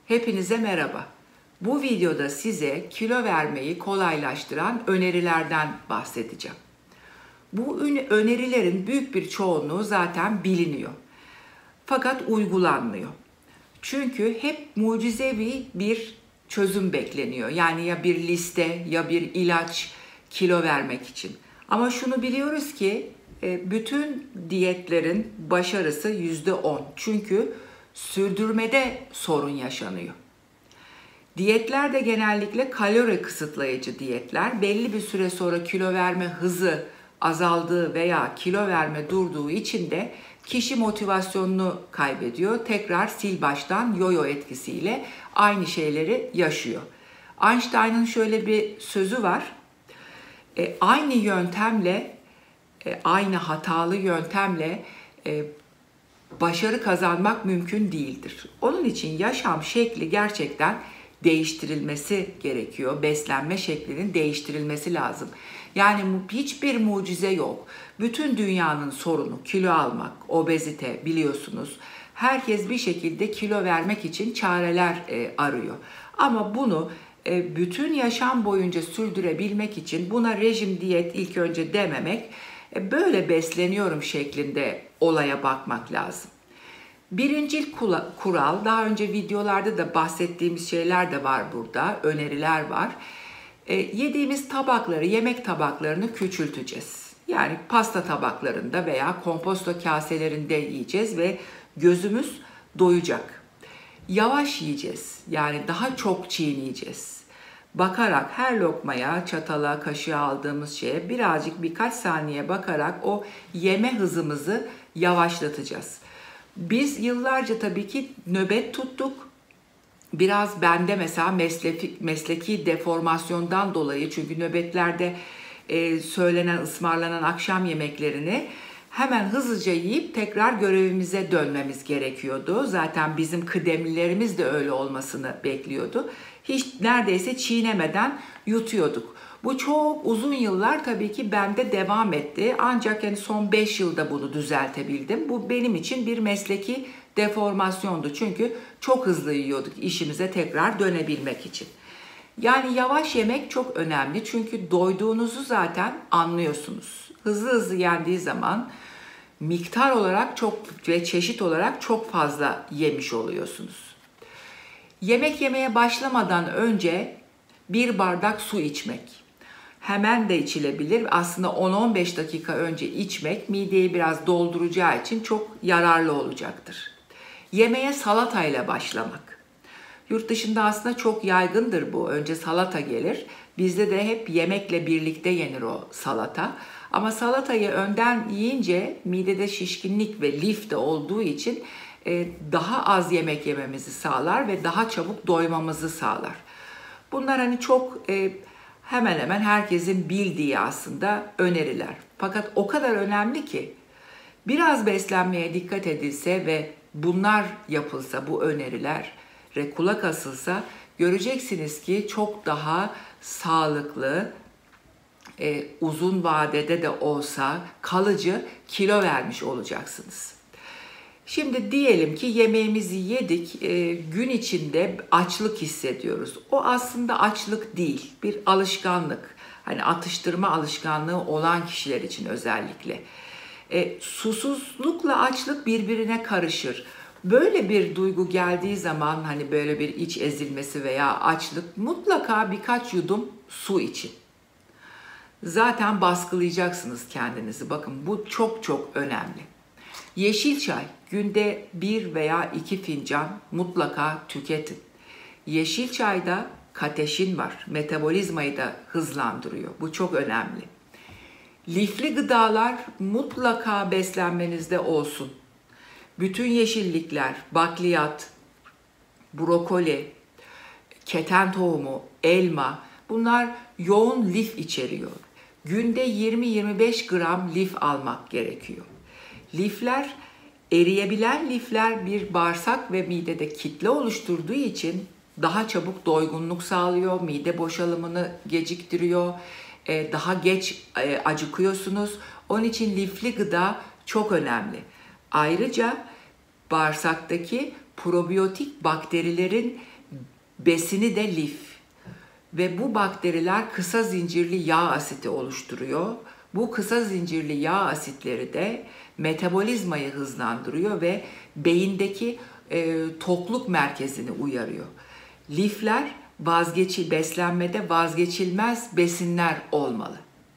Hepinize merhaba. Bu videoda size kilo vermeyi kolaylaştıran önerilerden bahsedeceğim. Bu önerilerin büyük bir çoğunluğu zaten biliniyor. Fakat uygulanmıyor. Çünkü hep mucizevi bir çözüm bekleniyor. Yani ya bir liste ya bir ilaç kilo vermek için. Ama şunu biliyoruz ki bütün diyetlerin başarısı %10. Çünkü sürdürmede sorun yaşanıyor. Diyetler de genellikle kalori kısıtlayıcı diyetler. Belli bir süre sonra kilo verme hızı azaldığı veya kilo verme durduğu için de kişi motivasyonunu kaybediyor. Tekrar sil baştan yo-yo etkisiyle aynı şeyleri yaşıyor. Einstein'ın şöyle bir sözü var. Aynı yöntemle, aynı hatalı yöntemle başarı kazanmak mümkün değildir. Onun için yaşam şekli gerçekten değiştirilmesi gerekiyor. Beslenme şeklinin değiştirilmesi lazım. Yani hiçbir mucize yok. Bütün dünyanın sorunu kilo almak, obezite biliyorsunuz. Herkes bir şekilde kilo vermek için çareler arıyor. Ama bunu bütün yaşam boyunca sürdürebilmek için buna rejim diyet ilk önce dememek, böyle besleniyorum şeklinde olaya bakmak lazım. Birincil kural, daha önce videolarda da bahsettiğimiz şeyler de var burada, öneriler var. Yediğimiz tabakları, yemek tabaklarını küçülteceğiz. Yani pasta tabaklarında veya komposto kaselerinde yiyeceğiz ve gözümüz doyacak. Yavaş yiyeceğiz, yani daha çok çiğneyeceğiz. Bakarak her lokmaya, çatala, kaşığa aldığımız şeye birazcık birkaç saniye bakarak o yeme hızımızı yavaşlatacağız. Biz yıllarca tabii ki nöbet tuttuk. Biraz bende mesela mesleki deformasyondan dolayı, çünkü nöbetlerde söylenen, ısmarlanan akşam yemeklerini hemen hızlıca yiyip tekrar görevimize dönmemiz gerekiyordu. Zaten bizim kıdemlilerimiz de öyle olmasını bekliyordu. Hiç neredeyse çiğnemeden yutuyorduk. Bu çok uzun yıllar tabii ki bende devam etti. Ancak yani son 5 yılda bunu düzeltebildim. Bu benim için bir mesleki deformasyondu. Çünkü çok hızlı yiyorduk işimize tekrar dönebilmek için. Yani yavaş yemek çok önemli. Çünkü doyduğunuzu zaten anlıyorsunuz. Hızlı hızlı yendiği zaman miktar olarak çok ve çeşit olarak çok fazla yemiş oluyorsunuz. Yemek yemeye başlamadan önce bir bardak su içmek. Hemen de içilebilir. Aslında 10-15 dakika önce içmek mideyi biraz dolduracağı için çok yararlı olacaktır. Yemeğe salatayla başlamak. Yurt dışında aslında çok yaygındır bu. Önce salata gelir. Bizde de hep yemekle birlikte yenir o salata. Ama salatayı önden yiyince midede şişkinlik ve lif de olduğu için daha az yemek yememizi sağlar ve daha çabuk doymamızı sağlar. Bunlar hani çok hemen hemen herkesin bildiği aslında öneriler. Fakat o kadar önemli ki biraz beslenmeye dikkat edilse ve bunlar yapılsa, bu önerilere kulak asılsa, göreceksiniz ki çok daha sağlıklı, uzun vadede de olsa kalıcı kilo vermiş olacaksınız. Şimdi diyelim ki yemeğimizi yedik, gün içinde açlık hissediyoruz. O aslında açlık değil, bir alışkanlık. Hani atıştırma alışkanlığı olan kişiler için özellikle. Susuzlukla açlık birbirine karışır. Böyle bir duygu geldiği zaman, hani böyle bir iç ezilmesi veya açlık, mutlaka birkaç yudum su için. Zaten baskılayacaksınız kendinizi. Bakın bu çok çok önemli. Yeşil çay, günde 1 veya 2 fincan mutlaka tüketin. Yeşil çayda kateşin var, metabolizmayı da hızlandırıyor. Bu çok önemli. Lifli gıdalar mutlaka beslenmenizde olsun. Bütün yeşillikler, bakliyat, brokoli, keten tohumu, elma, bunlar yoğun lif içeriyor. Günde 20-25 gram lif almak gerekiyor. Lifler, eriyebilen lifler bir bağırsak ve midede kitle oluşturduğu için daha çabuk doygunluk sağlıyor, mide boşalımını geciktiriyor, daha geç acıkıyorsunuz. Onun için lifli gıda çok önemli. Ayrıca bağırsaktaki probiyotik bakterilerin Besini de lif. Ve bu bakteriler kısa zincirli yağ asiti oluşturuyor. Bu kısa zincirli yağ asitleri de metabolizmayı hızlandırıyor ve beyindeki tokluk merkezini uyarıyor. Lifler beslenmede vazgeçilmez besinler olmalı.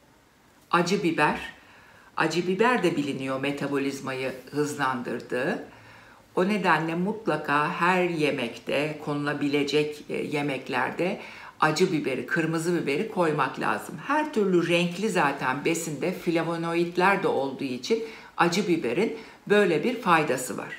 Acı biber. Acı biber de biliniyor metabolizmayı hızlandırdığı. O nedenle mutlaka her yemekte, konulabilecek yemeklerde acı biberi, kırmızı biberi koymak lazım. Her türlü renkli zaten besinde flavonoidler de olduğu için acı biberin böyle bir faydası var.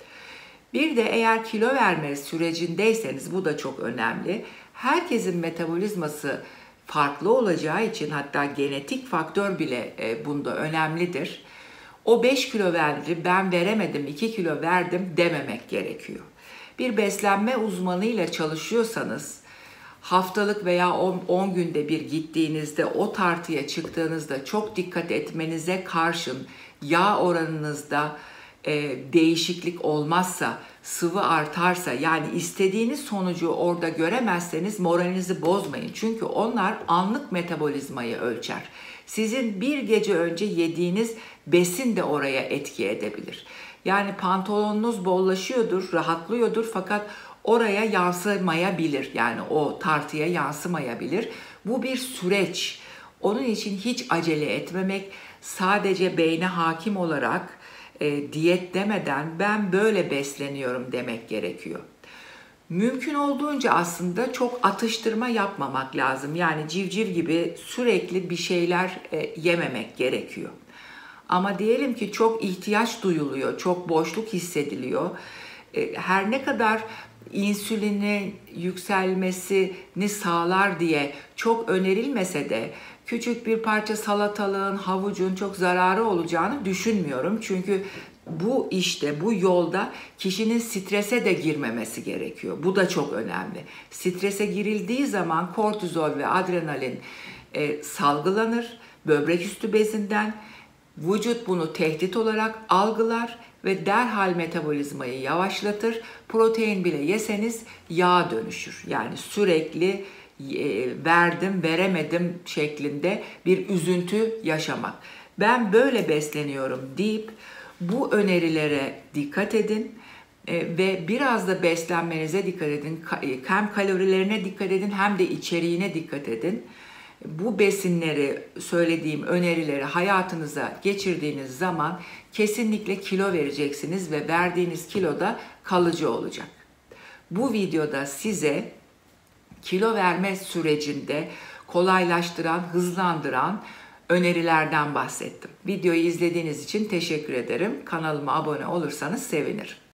Bir de eğer kilo verme sürecindeyseniz, bu da çok önemli. Herkesin metabolizması farklı olacağı için, hatta genetik faktör bile bunda önemlidir. O 5 kilo verdi, ben veremedim, 2 kilo verdim dememek gerekiyor. Bir beslenme uzmanıyla çalışıyorsanız, haftalık veya 10 günde bir gittiğinizde, o tartıya çıktığınızda çok dikkat etmenize karşın yağ oranınızda değişiklik olmazsa, sıvı artarsa, yani istediğiniz sonucu orada göremezseniz moralinizi bozmayın. Çünkü onlar anlık metabolizmayı ölçer. Sizin bir gece önce yediğiniz besin de oraya etki edebilir. Yani pantolonunuz bollaşıyordur, rahatlıyordur fakat oraya yansımayabilir. Yani o tartıya yansımayabilir. Bu bir süreç. Onun için hiç acele etmemek, sadece beyne hakim olarak diyet demeden ben böyle besleniyorum demek gerekiyor. Mümkün olduğunca aslında çok atıştırma yapmamak lazım. Yani civciv gibi sürekli bir şeyler yememek gerekiyor. Ama diyelim ki çok ihtiyaç duyuluyor, çok boşluk hissediliyor. Her ne kadar insülinin yükselmesini sağlar diye çok önerilmese de küçük bir parça salatalığın, havucun çok zararı olacağını düşünmüyorum. Çünkü bu işte, bu yolda kişinin strese de girmemesi gerekiyor. Bu da çok önemli. Strese girildiği zaman kortizol ve adrenalin salgılanır böbrek üstü bezinden. Vücut bunu tehdit olarak algılar ve derhal metabolizmayı yavaşlatır. Protein bile yeseniz yağ dönüşür. Yani sürekli verdim, veremedim şeklinde bir üzüntü yaşamak. Ben böyle besleniyorum deyip bu önerilere dikkat edin ve biraz da beslenmenize dikkat edin. Hem kalorilerine dikkat edin hem de içeriğine dikkat edin. Bu besinleri, söylediğim önerileri hayatınıza geçirdiğiniz zaman kesinlikle kilo vereceksiniz ve verdiğiniz kilo da kalıcı olacak. Bu videoda size kilo verme sürecinde kolaylaştıran, hızlandıran önerilerden bahsettim. Videoyu izlediğiniz için teşekkür ederim. Kanalıma abone olursanız sevinirim.